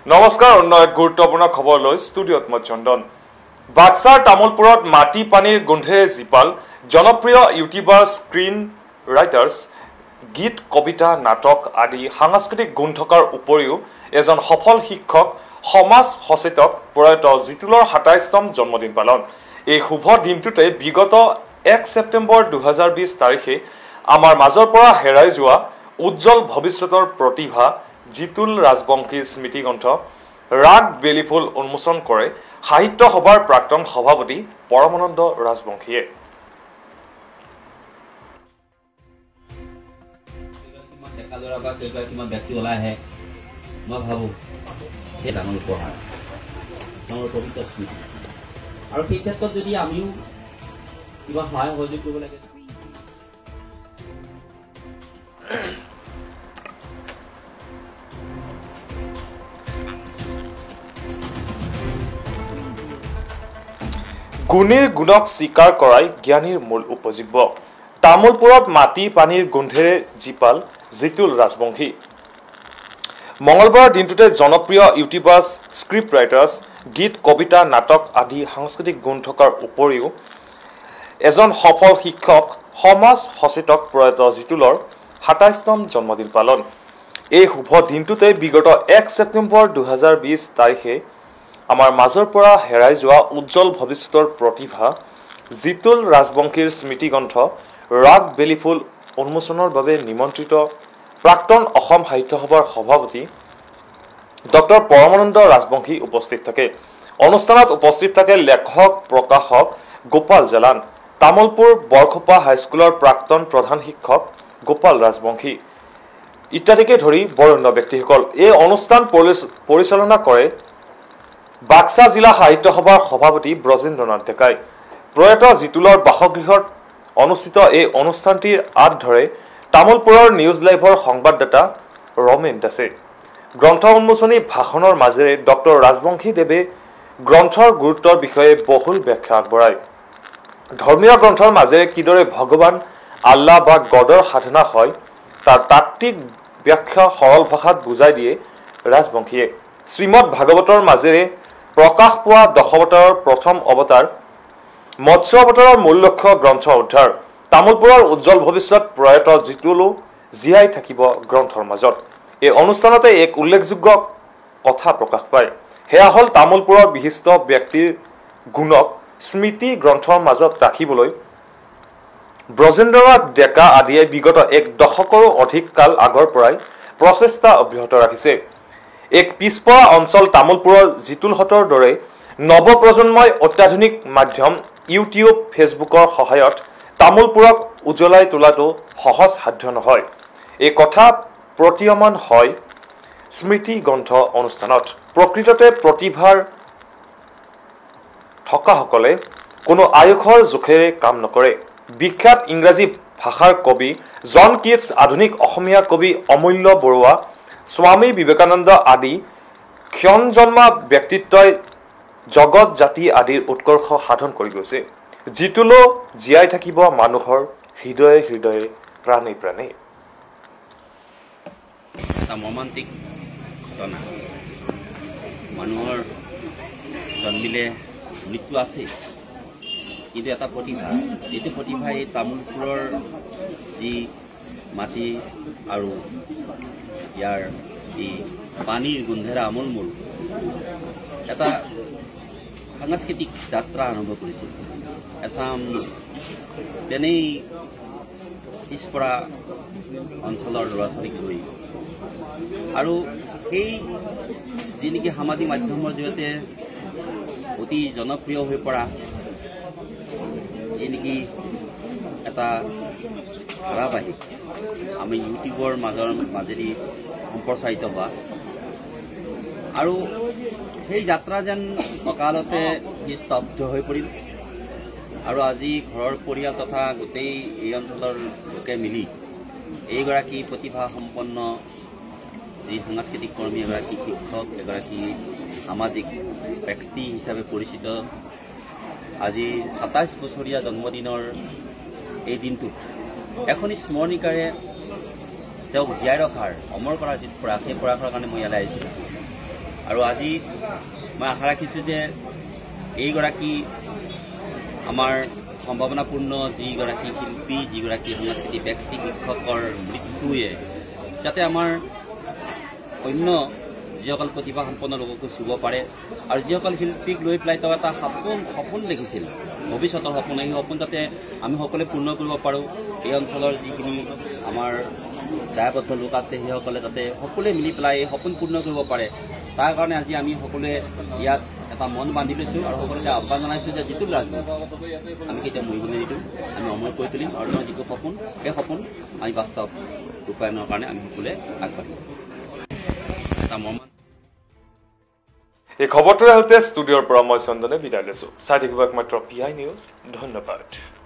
নমস্কাৰ অন্য এক গুৰুত্বপূৰ্ণ খবৰ লৈ ষ্টুডিঅ'ত মই চন্দন বাক্সাৰ তামুলপুৰত মাটি পানীৰ গোন্ধেৰে জিপাল জনপ্ৰিয় ইউটিউবাৰ স্ক্ৰীন ৰাইটাৰ্ছ গীত কবিতা নাটক আদি সাংস্কৃতিক গুণ থকাৰ উপৰিও এজন সফল শিক্ষক সমাজ সচেতক প্ৰয়াত জিতুলৰ ২৭তম জন্মদিন পালন এই শুভ দিনটোতে বিগত ১ ছেপ্টেম্বৰ ২০২০ তাৰিখে আমাৰ মাজৰ পৰা হেৰাই যোৱা উজ্জ্বল ভৱিষ্যতৰ প্ৰতিভা জিতুল ৰাজবংশীৰ স্মৃতিগ্ৰন্থ ৰাগ বেলিফুল উন্মোচন কৰে সাহিত্য সভাৰ প্ৰাক্তন সভাপতি পৰমানন্দ ৰাজবংশীয়ে আৰু সেই ক্ষেত্ৰত যদি আমিও কিবা সহায় সহযোগ কৰিব লাগে গুণীৰ গুণক স্বীকাৰ কৰাই জ্ঞানীৰ মূল উপজীব্য তামুলপুৰত মাটি পানীৰ গোন্ধেৰে জিপাল জিতুল ৰাজবংশী মঙলবাৰৰ দিনটোতে জনপ্ৰিয় ইউটিউবাৰ্ছ স্ক্ৰিপ্ট ৰাইটাৰ্ছ গীত কবিতা নাটক আদি সাংস্কৃতিক গুণ থকাৰ উপৰিও এজন সফল শিক্ষক সমাজ সচেতক প্ৰয়াত জিতুলৰ ২৭তম জন্মদিন পালন এই শুভ দিনটোতে বিগত ১ ছেপ্টেম্বৰ ২০২০ তাৰিখে আমাৰ মাজৰ পৰা হেৰাই যোৱা উজ্জ্বল ভৱিষ্যতৰ প্ৰতিভা জিতুল ৰাজবংশীৰ স্মৃতিগ্ৰন্থ ৰাগ বেলিফুল উন্মোচনৰ বাবে নিমন্ত্ৰিত প্ৰাক্তন অসম সাহিত্য সভাৰ সভাপতি ডক্টৰ পৰমানন্দ ৰাজবংশী উপস্থিত থাকে অনুষ্ঠানত উপস্থিত থাকে লেখক প্ৰকাশক গোপাল জালান তামুলপুৰ বৰখোপা হাইস্কুলৰ প্ৰাক্তন প্ৰধান শিক্ষক গোপাল ৰাজবংশী ইত্যাদিকে ধৰি বৰেণ্য ব্যক্তিসকল এই অনুষ্ঠান পৰিচালনা কৰে বাক্সা জিলা সাহিত্য সভাৰ সভাপতি ব্ৰজেন্দ্ৰনাথ ডেকাই প্ৰয়াত জিতুলৰ বাসগৃহত অনুষ্ঠিত এই অনুষ্ঠানটিৰ আঁত ধৰে তামুলপুৰৰ নিউজ লাইভৰ সংবাদদাতা ৰমেন দাসে গ্ৰন্থ উন্মোচনী ভাষণৰ মাজেৰে ডক্টৰ ৰাজবংশী দেৱে গ্ৰন্থৰ গুৰুত্বৰ বিষয়ে বহুল ব্যাখ্যা আগবঢ়ায় ধৰ্মীয় গ্ৰন্থৰ মাজেৰে কিদৰে ভগৱান আল্লাহ বা গডৰ সাধনা হয় তাৰ তাত্ত্বিক ব্যাখ্যা সৰল ভাষাত বুজাই দিয়ে ৰাজবংশীয়ে শ্ৰীমদ ভাগৱতৰ মাজেৰে প্ৰকাশ পোৱা দশাৱতাৰৰ প্ৰথম অৱতাৰ মৎস্য অৱতাৰৰ মূল লক্ষ্য গ্ৰন্থ উদ্ধাৰ তামুলপুৰৰ উজ্জ্বল ভৱিষ্যত প্ৰয়াত জিতুলো জীয়াই থাকিব গ্ৰন্থৰ মাজত এই অনুষ্ঠানতে এক উল্লেখযোগ্য কথা প্ৰকাশ পায় সেয়া হ'ল তামুলপুৰৰ বিশিষ্ট ব্যক্তিৰ গুণক স্মৃতি গ্ৰন্থৰ মাজত ৰাখিবলৈ ব্ৰজেন্দ্ৰনাথ ডেকা আদিয়ে বিগত ১ দশকৰো অধিক কাল আগৰ পৰাই প্ৰচেষ্টা অব্যাহত ৰাখিছে এক পিছপৰা অঞ্চল তামুলপুৰৰ জিতুলহতৰ দৰে নৱপ্ৰজন্মই অত্যাধুনিক মাধ্যম ইউটিউব ফেচবুকৰ সহায়ত তামুলপুৰক উজ্বলাই তোলাটো সহজ সাধ্য নহয় এই কথা প্ৰতীয়মান হয় স্মৃতি গ্ৰন্থ অনুষ্ঠানত প্ৰকৃততে প্ৰতিভাৰ থকাসকলে কোনো আয়ুসৰ জোখেৰে কাম নকৰে বিখ্যাত ইংৰাজী ভাষাৰ কবি জন কিটছ আধুনিক অসমীয়া কবি অমূল্য বৰুৱা স্বামী বিবেকানন্দ আদি ক্ষণজন্মা ব্যক্তিত্বই জগত জাতি আদিৰ উৎকৰ্ষ সাধন কৰি গৈছে জিতুলো জীয়াই থাকিব মানুহৰ হৃদয়ে হৃদয়ে প্ৰাণে প্ৰাণে এটা মৰ্মান্তিক ঘটনা মানুহৰ জন্মিলে মৃত্যু আছে কিন্তু এটা প্ৰতিভা এইটো প্ৰতিভা এই তামুলপুৰৰ যি মাটি আৰু ইয়াৰ যি পানীৰ গোন্ধেৰে আমোলমোল এটা সাংস্কৃতিক যাত্ৰা আৰম্ভ কৰিছিল এছাম তেনেই পিছপৰা অঞ্চলৰ ল'ৰা ছোৱালীক লৈ আৰু সেই যি নেকি সামাজিক মাধ্যমৰ জৰিয়তে অতি জনপ্ৰিয় হৈ পৰা যি নেকি এটা ধাৰাবাহিক আমি ইউটিউবৰ মাজেদি সম্প্ৰচাৰিত হোৱা আৰু সেই যাত্ৰা যেন অকালতে স্তব্ধ হৈ পৰিল আৰু আজি ঘৰৰ পৰিয়াল তথা গোটেই এই অঞ্চলৰ লোকে মিলি এইগৰাকী প্ৰতিভা সম্পন্ন যি সাংস্কৃতিক কৰ্মী এগৰাকী শিক্ষক এগৰাকী সামাজিক ব্যক্তি হিচাপে পৰিচিত আজি ২৭ বছৰীয়া জন্মদিনৰ এই দিনটোত এখন স্মৰণিকাৰে তেওঁক জীয়াই ৰখাৰ অমৰ কৰাৰ যিটো প্ৰয়াস সেই প্ৰয়াসৰ কাৰণে মই ইয়ালৈ আহিছিলোঁ আৰু আজি মই আশা ৰাখিছোঁ যে এইগৰাকী আমাৰ সম্ভাৱনাপূৰ্ণ যিগৰাকী শিল্পী, যিগৰাকী সাংস্কৃতিক ব্যক্তি, শিক্ষকৰ মৃত্যুৱে যাতে আমাৰ অন্য যিসকল প্ৰতিভাসম্পন্ন লোককো চুব পাৰে আৰু যিসকল শিল্পীক লৈ পেলাই তেওঁ এটা সপোন দেখিছিল, ভৱিষ্যতৰ সপোন, এই সপোন যাতে আমি সকলোৱে পূৰ্ণ কৰিব পাৰোঁ। এই অঞ্চলৰ যিখিনি আমাৰ দায়বদ্ধ লোক আছে সেইসকলে যাতে সকলোৱে মিলি পেলাই এই সপোন পূৰ্ণ কৰিব পাৰে, তাৰ কাৰণে আজি আমি সকলোৱে ইয়াত এটা মন বান্ধি লৈছোঁ আৰু সকলোকে আহ্বান জনাইছোঁ যে জিতুল ৰাজবংশী আমি কেতিয়াও মৰিবলৈ নিদিওঁ, আমি অমৰ কৰি তুলিম আৰু তেওঁৰ যিটো সপোন সেই সপোন আমি বাস্তৱ ৰূপায়ণৰ কাৰণে আমি সকলোৱে আগবাঢ়িম। এটা মৰ্মান এই খবৰটোৰ সৈতে ষ্টুডিঅ'ৰ পৰা মই চন্দনে বিদায় লৈছোঁ। চাই থাকিব একমাত্ৰ PI নিউজ। ধন্যবাদ।